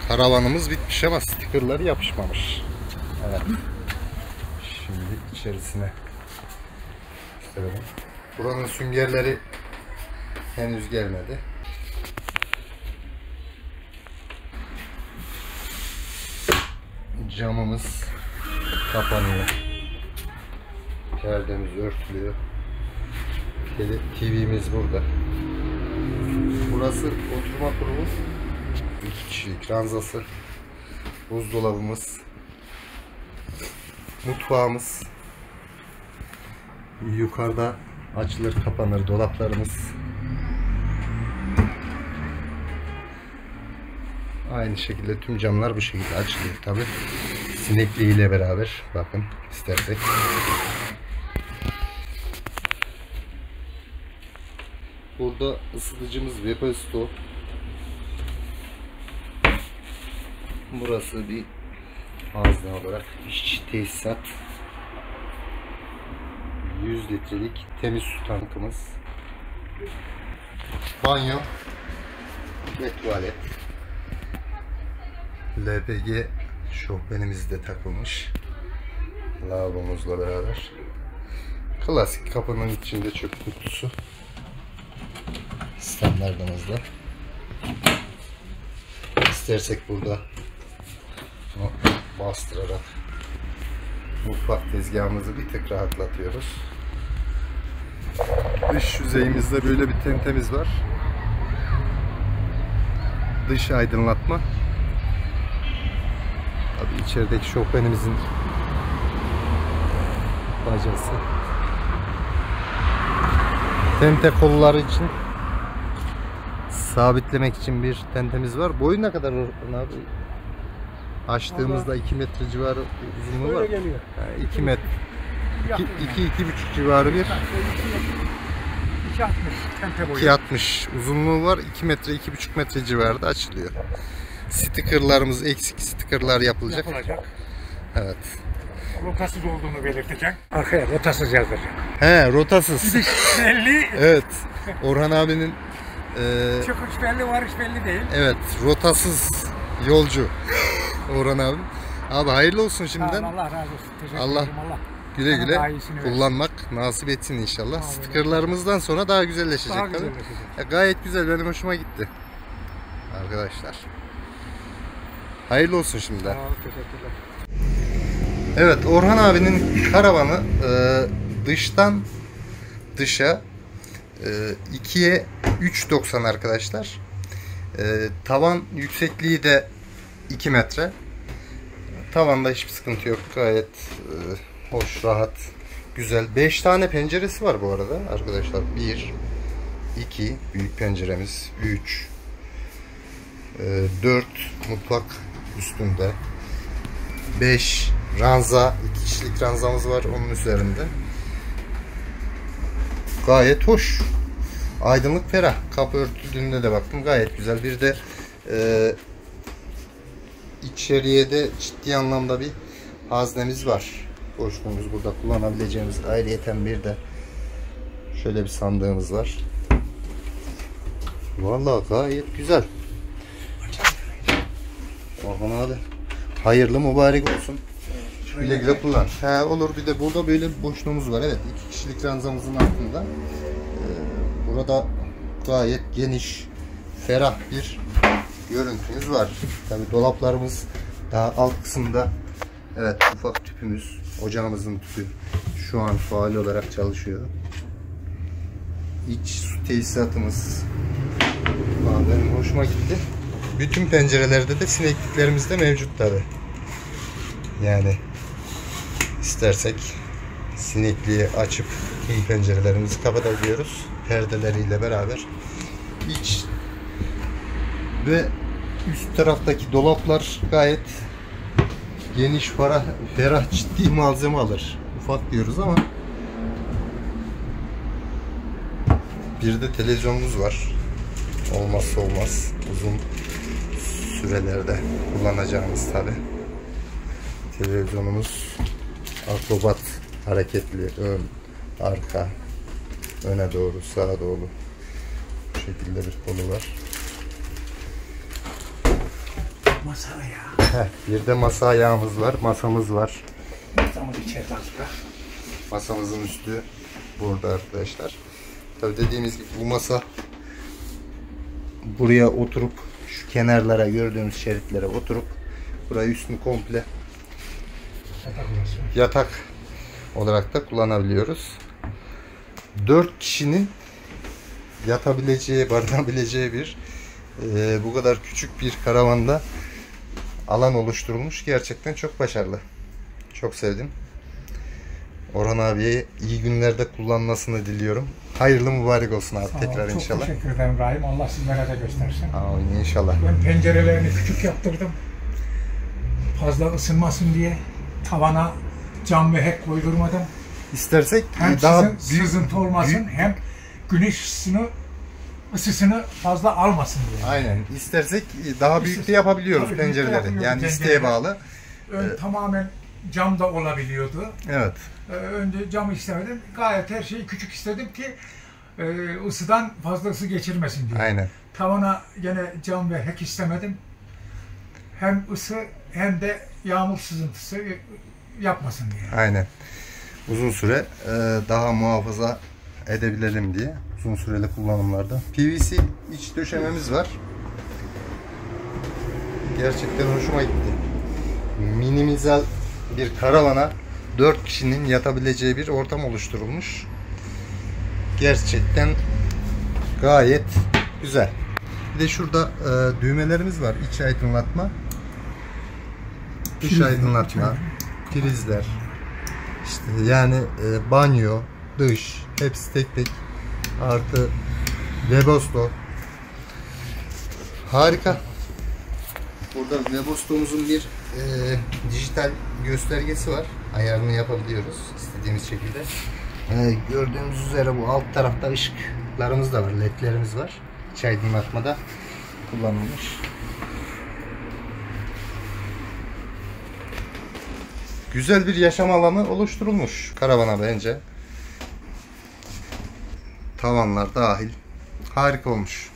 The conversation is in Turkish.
Karavanımız bitmiş ama stikerleri yapışmamış. Evet. Şimdi içerisine gösterelim. Buranın süngerleri henüz gelmedi. Camımız kapanıyor. Perdemiz örtülüyor. TV'miz burada. Burası oturma kurulu. 2 kişilik ranzası. Buzdolabımız. Mutfağımız. Yukarıda açılır kapanır dolaplarımız. Aynı şekilde tüm camlar bu şekilde açılıyor tabi. Sinekliğiyle beraber bakın istersek. Burada ısıtıcımız Webasto. Burası bir hazne olarak işçi tesisat. 100 litrelik temiz su tankımız. Banyo ve tuvalet. LPG şofbenimiz de takılmış. Lavabomuzla beraber. Klasik kapının içinde çöp kutusu. Standartımızda. İstersek burada bastırarak mutfak tezgahımızı bir tık rahatlatıyoruz. Dış yüzeyimizde böyle bir tentemiz var. Dış aydınlatma. Tabii içerideki şofbenimizin bacası. Tente kolları için sabitlemek için bir tentemiz var. Boyu ne kadar abi? Açtığımızda 2 metre civarı uzunluğu var. Yani 2 metre. 2-2,5 civarı bir 2,60 uzunluğu var. 2 metre 2,5 metre civarında açılıyor. Stikerlarımız eksik, stikerler yapılacak. Evet. Rotasız olduğunu belirteceğim. Arkaya rotasız yazacak. He, rotasız. Belli. Evet. Orhan abinin Çıkış belli, varış belli değil. evet, rotasız yolcu. Orhan abi. Abi hayırlı olsun şimdiden. Allah razı olsun. Teşekkür Allah ederim. Allah güle güle kullanmak nasip etsin inşallah. Stikerlarımızdan sonra daha güzelleşecek. Daha tabii. güzelleşecek. Gayet güzel, benim hoşuma gitti. Arkadaşlar. Hayırlı olsun şimdiden. Teşekkürler. Evet, Orhan abinin karavanı dıştan dışa 2'ye 3,90 arkadaşlar. Tavan yüksekliği de 2 metre. Tavanda hiçbir sıkıntı yok. Gayet hoş, rahat, güzel. 5 tane penceresi var bu arada arkadaşlar. 1, 2 büyük penceremiz, 3, 4 mutfak üstünde, 5 ranza, 2 kişilik ranzamız var onun üzerinde. Gayet hoş. Aydınlık, ferah. Kapı örtüldüğünde de baktım gayet güzel. Bir de içeriye de ciddi anlamda bir haznemiz var. Boşluğumuz burada kullanabileceğimiz, ayrıyeten bir de şöyle bir sandığımız var. Vallahi gayet güzel. Orhan abi hayırlı mübarek olsun. Güle güle kullan. He, olur. Bir de burada böyle bir boşluğumuz var. Evet, 2 kişilik ranzamızın altında. Burada gayet geniş, ferah bir görüntümüz var. Tabii dolaplarımız daha alt kısımda. Evet, ufak tüpümüz, ocağımızın tüpü şu an faal olarak çalışıyor. İç su tesisatımız. Benim hoşuma gitti. Bütün pencerelerde de sinekliklerimiz de mevcut tabi. Yani istersek sinekliği açıp tüm pencerelerimizi kapatabiliyoruz. Perdeleriyle beraber. İç ve üst taraftaki dolaplar gayet geniş, ferah, ciddi malzeme alır. Ufak diyoruz ama bir de televizyonumuz var. Olmazsa olmaz. Uzun sürelerde kullanacağımız tabi. Televizyonumuz akrobat hareketli, ön, arka, öne doğru, sağa doğru bu şekilde bir kolu var. masa ya. Heh, bir de masa ayağımız var, masamız var. Masamız içeride azra. Masamızın üstü burada arkadaşlar. Tabii dediğimiz gibi bu masa buraya oturup şu kenarlara gördüğümüz şeritlere oturup burayı üstünü komple yatak olarak da kullanabiliyoruz. 4 kişinin yatabileceği, barınabileceği bir bu kadar küçük bir karavanda alan oluşturulmuş. Gerçekten çok başarılı. Çok sevdim. Orhan abiye iyi günlerde kullanmasını diliyorum. Hayırlı mübarek olsun abi tekrar çok inşallah. Çok teşekkür ederim Rahim. Allah sizlere de göstersin. Amin inşallah. Ben pencerelerini küçük yaptırdım. Fazla ısınmasın diye. Tavana cam ve hek koydurmadım. İstersek Hem daha büyük, sızıntı olmasın hem güneş ısısını fazla almasın diye. Aynen. İstersek daha büyük de yapabiliyoruz Tabii, büyük de pencereleri. yapıyoruz Yani isteğe pencereleri. bağlı. Tamamen cam da olabiliyordu. Evet. Önce camı istemedim. Gayet her şeyi küçük istedim ki ısıdan fazla ısı geçirmesin diye. Aynen. Tavana gene cam ve hek istemedim. Hem ısı hem de yağmur sızıntısı yapmasın diye. Aynen. Uzun süre daha muhafaza edebilelim diye. Uzun süreli kullanımlarda. PVC iç döşememiz var. Gerçekten hoşuma gitti. Minimizal bir karavana 4 kişinin yatabileceği bir ortam oluşturulmuş. Gerçekten gayet güzel. Bir de şurada düğmelerimiz var. İç aydınlatma, dış aydınlatma, prizler. İşte yani banyo, dış hepsi tek tek artı Webasto. Harika. Burada Webastom'uzun bir dijital göstergesi var. Ayarını yapabiliyoruz istediğimiz şekilde. Gördüğümüz üzere bu alt tarafta ışıklarımız da var, ledlerimiz var. İç aydınlatmada kullanılmış. Güzel bir yaşam alanı oluşturulmuş karavana bence. Tavanlar dahil. Harika olmuş.